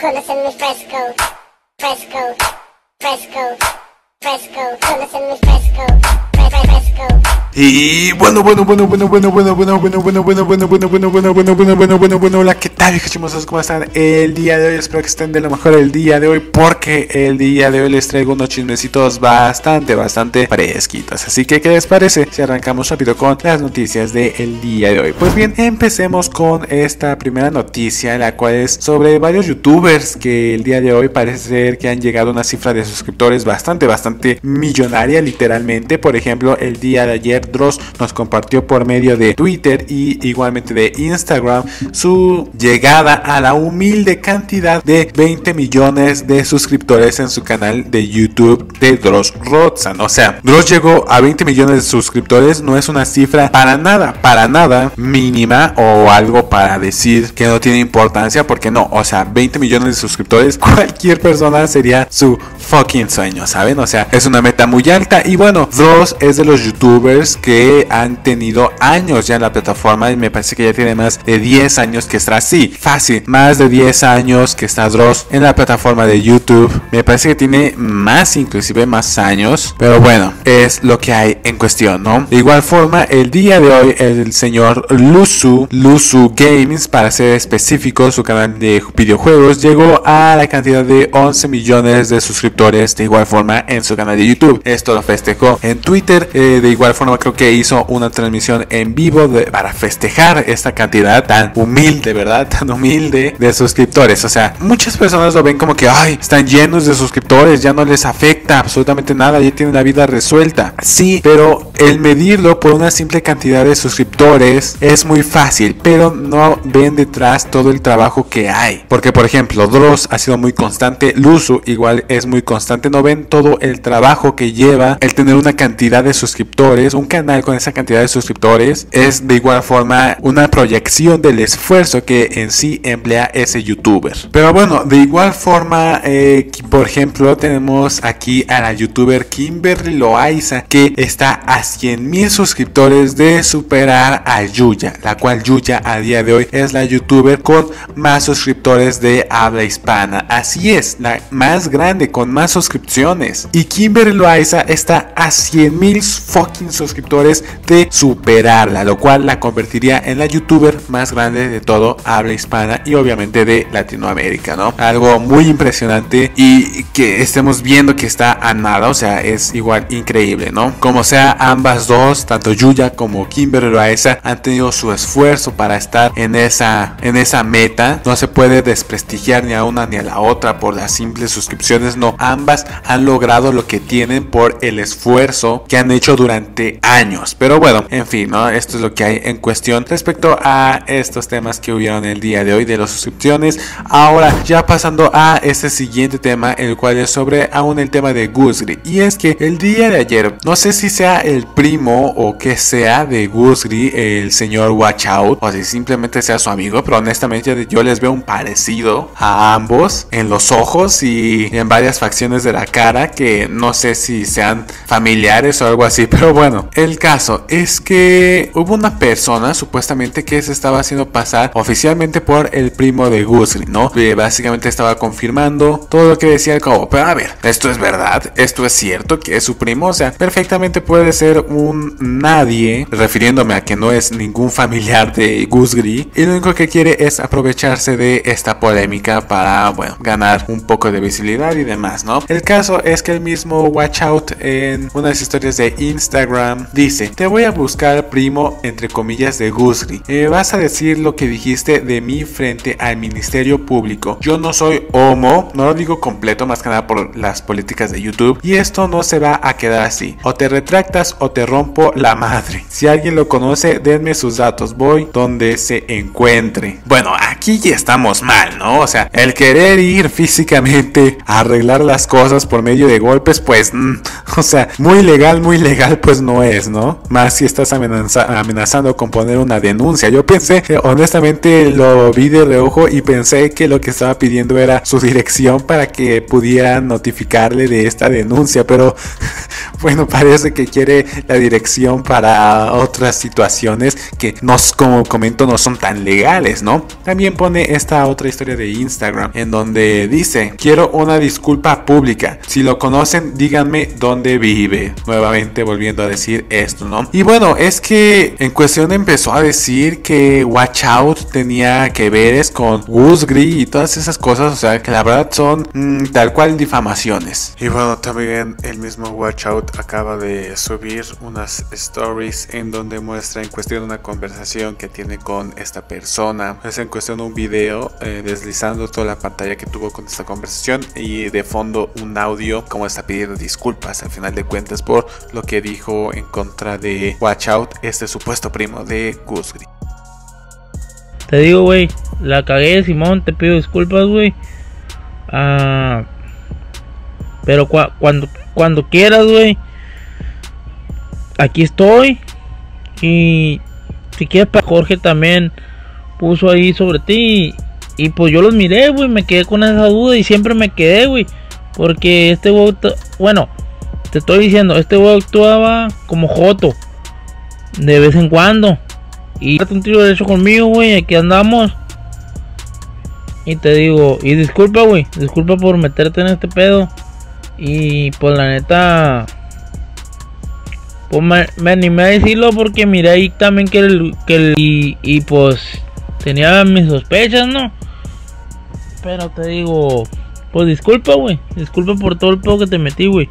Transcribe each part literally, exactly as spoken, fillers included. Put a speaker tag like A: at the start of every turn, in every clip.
A: Colas en mi fresco, fresco, fresco, fresco, colas en mi fresco, fresco.
B: Y bueno, bueno, bueno, bueno, bueno, bueno, bueno, bueno, bueno, bueno, bueno, bueno, bueno, bueno, bueno, bueno, bueno, bueno, bueno, hola, ¿qué tal, hijos chimosos? ¿Cómo están el día de hoy? Espero que estén de lo mejor el día de hoy, porque el día de hoy les traigo unos chismecitos bastante, bastante fresquitos. Así que, ¿qué les parece si arrancamos rápido con las noticias del día de hoy? Pues bien, empecemos con esta primera noticia, la cual es sobre varios youtubers que el día de hoy parece ser que han llegado a una cifra de suscriptores bastante, bastante millonaria, literalmente. Por ejemplo, el día de ayer Dross nos compartió por medio de Twitter y igualmente de Instagram su llegada a la humilde cantidad de veinte millones de suscriptores en su canal de YouTube de Dross Rotzan. O sea, Dross llegó a veinte millones de suscriptores, no es una cifra para nada, para nada mínima o algo para decir que no tiene importancia, porque no, o sea, veinte millones de suscriptores, cualquier persona sería su fucking sueño, ¿saben? O sea, es una meta muy alta. Y bueno, Dross es de los youtubers que han tenido años ya en la plataforma, y me parece que ya tiene más de diez años que está así, fácil, más de diez años que está Dross en la plataforma de YouTube. Me parece que tiene más, inclusive más años, pero bueno, es lo que hay en cuestión, ¿no? De igual forma, el día de hoy el señor Luzu, Luzu Games, para ser específico, su canal de videojuegos, llegó a la cantidad de once millones de suscriptores de igual forma en su canal de YouTube. Esto lo festejó en Twitter, eh, de igual forma creo que hizo una transmisión en vivo de, para festejar esta cantidad tan humilde, ¿verdad? Tan humilde de suscriptores. O sea, muchas personas lo ven como que, ay, están llenos de suscriptores, ya no les afecta absolutamente nada, ya tienen la vida resuelta. Sí, pero el medirlo por una simple cantidad de suscriptores es muy fácil, pero no ven detrás todo el trabajo que hay. Porque, por ejemplo, Dross ha sido muy constante, Luzu igual es muy constante, no ven todo el trabajo que lleva el tener una cantidad de suscriptores. Un canal con esa cantidad de suscriptores es de igual forma una proyección del esfuerzo que en sí emplea ese youtuber. Pero bueno, de igual forma, eh, por ejemplo, tenemos aquí a la youtuber Kimberly Loaiza, que está a cien mil suscriptores de superar a Yuya, la cual Yuya a día de hoy es la youtuber con más suscriptores de habla hispana. Así es, la más grande con más suscripciones. Y Kimberly Loaiza está a cien mil fucking suscriptores de superarla, lo cual la convertiría en la youtuber más grande de todo habla hispana y obviamente de Latinoamérica, ¿no? Algo muy impresionante, y que estemos viendo que está a nada, o sea, es igual increíble, ¿no? Como sea, ambas dos, tanto Yuya como Kimberly Loaiza, han tenido su esfuerzo para estar en esa, en esa meta. No se puede desprestigiar ni a una ni a la otra por las simples suscripciones, no, ambas han logrado lo que tienen por el esfuerzo que han hecho durante años. Pero bueno, en fin, ¿no? Esto es lo que hay en cuestión respecto a estos temas que hubieron el día de hoy de las suscripciones. Ahora, ya pasando a este siguiente tema, el cual es sobre aún el tema de Gusgri. Y es que el día de ayer, no sé si sea el primo o que sea de Gusgri, el señor Watch Out, o si simplemente sea su amigo, pero honestamente yo les veo un parecido a ambos en los ojos y en varias facciones de la cara, que no sé si sean familiares o algo así. Pero bueno, el caso es que hubo una persona supuestamente que se estaba haciendo pasar oficialmente por el primo de Gusgri, ¿no? Que básicamente estaba confirmando todo lo que decía el como, pero a ver, esto es verdad, esto es cierto que es su primo. O sea, perfectamente puede ser un nadie, refiriéndome a que no es ningún familiar de Gusgri, y lo único que quiere es aprovecharse de esta polémica para, bueno, ganar un poco de visibilidad y demás, ¿no? El caso es que el mismo Watch Out en unas historias de Instagram dice: te voy a buscar, primo, entre comillas, de Gusgri. Me vas a decir lo que dijiste de mí frente al Ministerio Público. Yo no soy homo, no lo digo completo, más que nada por las políticas de YouTube, y esto no se va a quedar así. O te retractas o te rompo la madre. Si alguien lo conoce, denme sus datos, voy donde se encuentre. Bueno, aquí ya estamos mal, ¿no? O sea, el querer ir físicamente a arreglar las cosas por medio de golpes, pues, mm, o sea, muy legal, muy legal, pues no es. es, ¿no? Más si estás amenaza amenazando con poner una denuncia. Yo pensé, eh, honestamente lo vi de reojo y pensé que lo que estaba pidiendo era su dirección para que pudieran notificarle de esta denuncia, pero bueno, parece que quiere la dirección para otras situaciones que, nos, como comento, no son tan legales, ¿no? También pone esta otra historia de Instagram en donde dice: quiero una disculpa pública, si lo conocen díganme dónde vive. Nuevamente volviendo a decir esto, ¿no? Y bueno, es que en cuestión empezó a decir que Watch Out tenía que ver con Gusgri y todas esas cosas, o sea que la verdad son mmm, tal cual difamaciones. Y bueno, también el mismo Watch Out acaba de subir unas stories en donde muestra en cuestión una conversación que tiene con esta persona. Es en cuestión un video eh, deslizando toda la pantalla que tuvo con esta conversación y de fondo un audio como está pidiendo disculpas al final de cuentas por lo que dijo en contra de Watch Out, este supuesto primo de Gusgri.
C: Te digo, güey, la cagué, Simón, te pido disculpas, güey. Ah, pero cu cuando, cuando quieras, güey, aquí estoy. Y si quieres, para Jorge también puso ahí sobre ti. Y, y pues yo los miré, güey, me quedé con esa duda y siempre me quedé, güey. Porque este güey, bueno, te estoy diciendo, este güey actuaba como joto de vez en cuando. Y date un tiro derecho conmigo, güey, aquí andamos. Y te digo, y disculpa, güey, disculpa por meterte en este pedo. Y pues la neta, pues me, me animé a decirlo porque miré ahí también que el, que el y, y pues tenía mis sospechas, ¿no? Pero te digo, pues disculpa, güey, disculpa por todo el pedo que te metí, güey.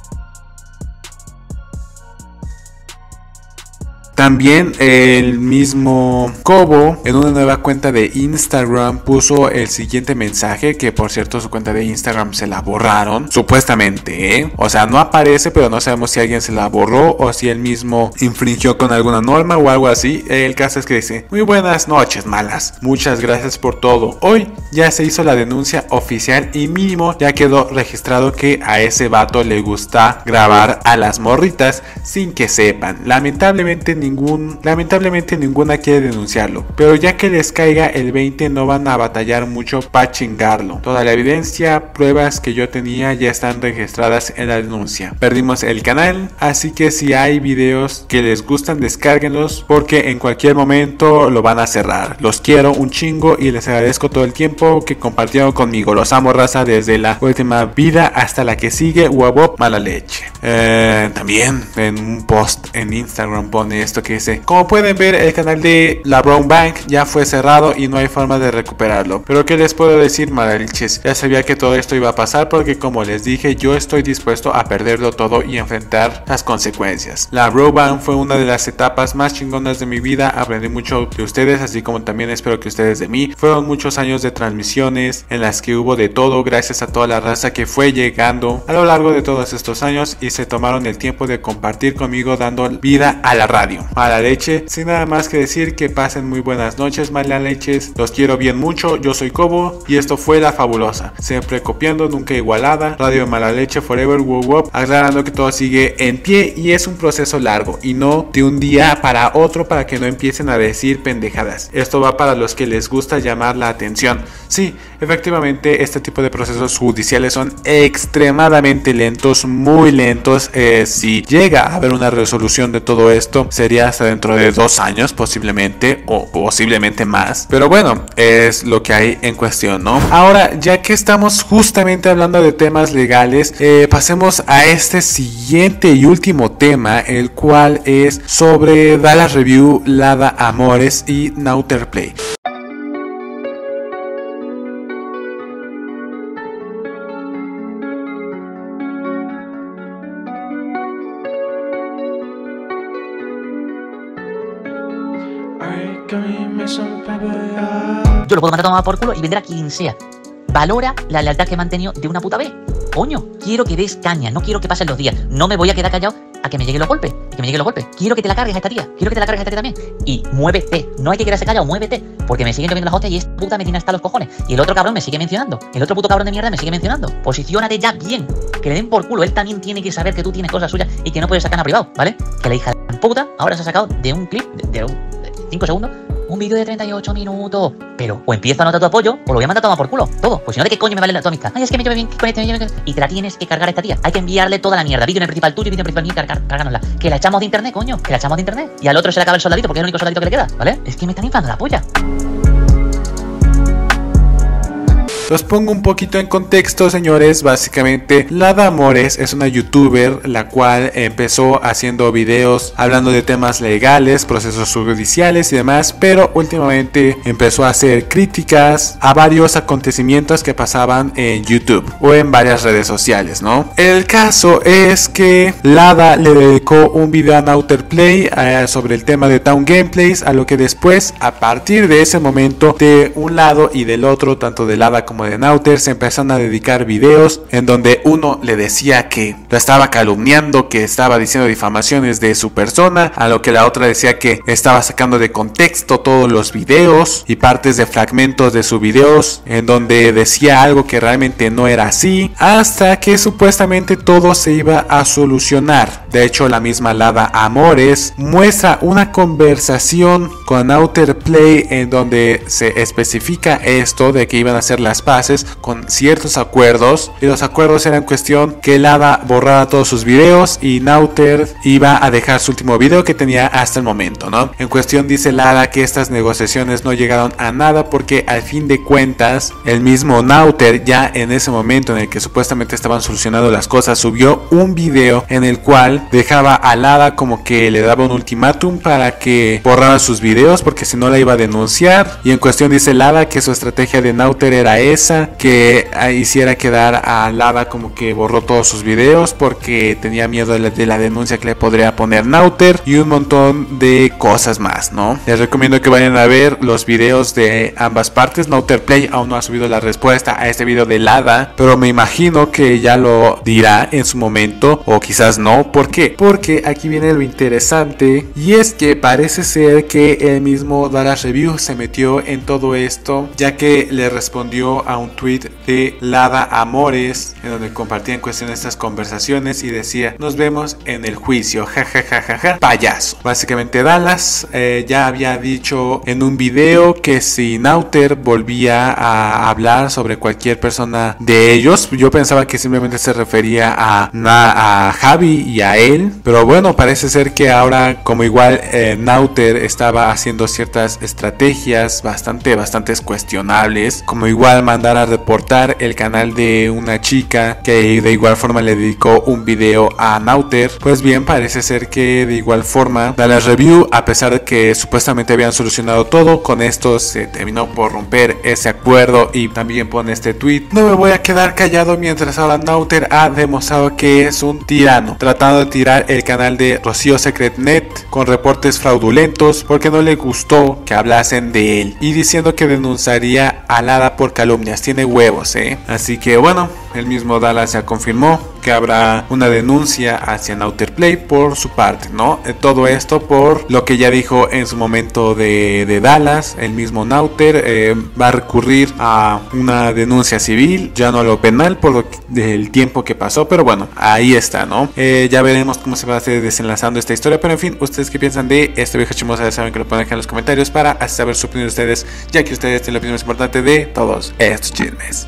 B: También el mismo Cobo en una nueva cuenta de Instagram puso el siguiente mensaje, que por cierto su cuenta de Instagram se la borraron, supuestamente, ¿eh? O sea, no aparece, pero no sabemos si alguien se la borró o si él mismo infringió con alguna norma o algo así. El caso es que dice: muy buenas noches, malas, muchas gracias por todo. Hoy ya se hizo la denuncia oficial y mínimo ya quedó registrado que a ese vato le gusta grabar a las morritas sin que sepan. Lamentablemente Ningún, lamentablemente ninguna quiere denunciarlo, pero ya que les caiga el veinte no van a batallar mucho para chingarlo. Toda la evidencia, pruebas que yo tenía ya están registradas en la denuncia. Perdimos el canal, así que si hay videos que les gustan descárguenlos porque en cualquier momento lo van a cerrar. Los quiero un chingo y les agradezco todo el tiempo que compartieron conmigo. Los amo, raza, desde la última vida hasta la que sigue. Huevo, mala leche. Eh, también en un post en Instagram pone esto que dice: como pueden ver, el canal de la Brown Bank ya fue cerrado y no hay forma de recuperarlo. Pero qué les puedo decir, malaliches, ya sabía que todo esto iba a pasar porque como les dije, yo estoy dispuesto a perderlo todo y enfrentar las consecuencias. La Brown Bank fue una de las etapas más chingonas de mi vida, aprendí mucho de ustedes, así como también espero que ustedes de mí. Fueron muchos años de transmisiones en las que hubo de todo, gracias a toda la raza que fue llegando a lo largo de todos estos años y se tomaron el tiempo de compartir conmigo dando vida a la radio. Mala leche, sin nada más que decir, que pasen muy buenas noches, mala leches, los quiero bien mucho, yo soy Cobo y esto fue La Fabulosa, siempre copiando, nunca igualada, radio Mala Leche forever, woo woo, aclarando que todo sigue en pie y es un proceso largo y no de un día para otro, para que no empiecen a decir pendejadas. Esto va para los que les gusta llamar la atención. Sí, efectivamente este tipo de procesos judiciales son extremadamente lentos, muy lentos. Eh, si llega a haber una resolución de todo esto, sería hasta dentro de dos años posiblemente, o posiblemente más, pero bueno, es lo que hay en cuestión, ¿no? Ahora, ya que estamos justamente hablando de temas legales, eh, pasemos a este siguiente y último tema, el cual es sobre Dallas Review, Lada Amores y Nauterplay.
D: Yo lo puedo mandar a tomar por culo y vender a quien sea. Valora la lealtad que he mantenido de una puta vez. Coño, quiero que des caña, no quiero que pasen los días. No me voy a quedar callado a que me lleguen los golpes. Y que me lleguen los golpes. Quiero que te la cargues a esta tía. Quiero que te la cargues a esta tía también. Y muévete. No hay que quedarse callado, muévete. Porque me siguen comiendo las hostias y esta puta me tiene hasta los cojones. Y el otro cabrón me sigue mencionando. El otro puto cabrón de mierda me sigue mencionando. Posiciónate ya bien. que le den por culo. Él también tiene que saber que tú tienes cosas suyas y que no puedes sacar a privado, ¿vale? Que la hija de puta ahora se ha sacado de un clip de cinco segundos un vídeo de treinta y ocho minutos. Pero o empiezo a anotar tu apoyo o lo voy a mandar a tomar por culo. Todo. Pues si no, ¿de qué coño me vale la tu amistad? Ay, es que me llevo bien con este, me llevo bien con... Y te la tienes que cargar a esta tía. Hay que enviarle toda la mierda. Vídeo en el principal tuyo y vídeo en el principal mío, cargar, cargárnosla. Que la echamos de internet, coño. Que la echamos de internet. Y al otro se le acaba el soldadito porque es el único soldadito que le queda, ¿vale? Es que me están inflando la polla.
B: Los pongo un poquito en contexto, señores. Básicamente, Lada Amores es una youtuber la cual empezó haciendo videos hablando de temas legales, procesos judiciales y demás, pero últimamente empezó a hacer críticas a varios acontecimientos que pasaban en YouTube o en varias redes sociales, ¿no? El caso es que Lada le dedicó un video a Nauterplay eh, sobre el tema de Town Gameplays, a lo que después, a partir de ese momento, de un lado y del otro, tanto de Lada como de Nauter, se empezaron a dedicar videos en donde uno le decía que lo estaba calumniando, que estaba diciendo difamaciones de su persona, a lo que la otra decía que estaba sacando de contexto todos los videos y partes de fragmentos de sus videos en donde decía algo que realmente no era así, hasta que supuestamente todo se iba a solucionar. De hecho, la misma Lada Amores muestra una conversación con Nauterplay en donde se especifica esto de que iban a hacer las paces con ciertos acuerdos, y los acuerdos eran cuestión que Lada borrara todos sus videos y Nauter iba a dejar su último video que tenía hasta el momento, ¿no? En cuestión dice Lada que estas negociaciones no llegaron a nada porque al fin de cuentas el mismo Nauter, ya en ese momento en el que supuestamente estaban solucionando las cosas, subió un video en el cual dejaba a Lada como que le daba un ultimátum para que borrara sus videos porque si no la iba a denunciar, y en cuestión dice Lada que su estrategia de Nauter era esa, que hiciera quedar a Lada como que borró todos sus videos porque tenía miedo de la, de la denuncia que le podría poner Nauter y un montón de cosas más, ¿no? Les recomiendo que vayan a ver los videos de ambas partes. Nauterplay aún no ha subido la respuesta a este video de Lada, pero me imagino que ya lo dirá en su momento, o quizás no. ¿Por qué? Porque aquí viene lo interesante, y es que parece ser que el mismo Dallas Review se metió en todo esto, ya que le respondió a un tweet de Lada Amores en donde compartían cuestiones estas conversaciones y decía: nos vemos en el juicio, jajajaja, ja, ja, ja, payaso. Básicamente Dallas eh, ya había dicho en un video que si Nauter volvía a hablar sobre cualquier persona de ellos, yo pensaba que simplemente se refería a, a Javi y a él, pero bueno, parece ser que ahora como igual eh, Nauter estaba haciendo ciertas estrategias bastante, bastante cuestionables, como igual mandar a reportar el canal de una chica que de igual forma le dedicó un video a Nauter. Pues bien, parece ser que de igual forma Dallas Review, a pesar de que supuestamente habían solucionado todo, con esto se terminó por romper ese acuerdo y también pone este tweet: no me voy a quedar callado mientras ahora Nauter ha demostrado que es un tirano, tratando de tirar el canal de Rocío Secretnet con reportes fraudulentos porque no le gustó que hablasen de él y diciendo que denunciaría a Lada por calumnias. Tiene huevos, eh. Así que bueno, el mismo Dallas ya confirmó que habrá una denuncia hacia Nauterplay por su parte, ¿no? Todo esto por lo que ya dijo en su momento de, de Dallas. El mismo Nauter eh, va a recurrir a una denuncia civil, ya no a lo penal por lo que, del tiempo que pasó, pero bueno, ahí está, ¿no? Eh, ya veremos cómo se va a hacer desenlazando esta historia, pero en fin, ¿ustedes qué piensan de esta vieja chimosa? Ya saben que lo pueden dejar en los comentarios para así saber su opinión de ustedes, ya que ustedes tienen la opinión más importante de todos estos chismes.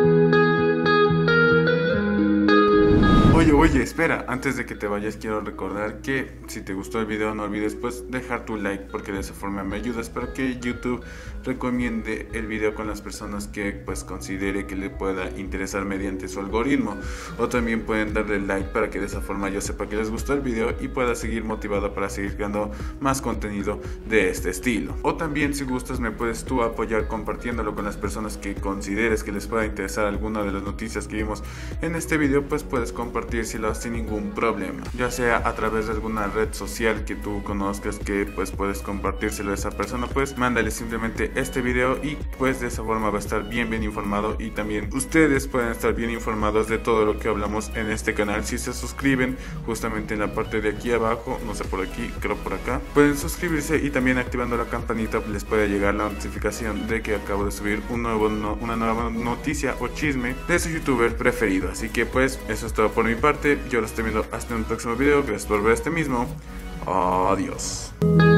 B: Oye, oye, espera, antes de que te vayas quiero recordar que si te gustó el video no olvides pues dejar tu like, porque de esa forma me ayudas para que YouTube recomiende el video con las personas que pues considere que le pueda interesar mediante su algoritmo. O también pueden darle like para que de esa forma yo sepa que les gustó el video y pueda seguir motivado para seguir creando más contenido de este estilo. O también, si gustas, me puedes tú apoyar compartiéndolo con las personas que consideres que les pueda interesar alguna de las noticias que vimos en este video, pues puedes compartir compartírselo sin ningún problema, ya sea a través de alguna red social que tú conozcas que pues puedes compartírselo a esa persona, pues mándale simplemente este video y pues de esa forma va a estar bien bien informado, y también ustedes pueden estar bien informados de todo lo que hablamos en este canal si se suscriben justamente en la parte de aquí abajo, no sé, por aquí, creo por acá, pueden suscribirse y también activando la campanita les puede llegar la notificación de que acabo de subir un nuevo no, una nueva noticia o chisme de su youtuber preferido. Así que pues eso es todo por mi parte, yo lo estoy viendo hasta un próximo video, gracias por ver este mismo, adiós.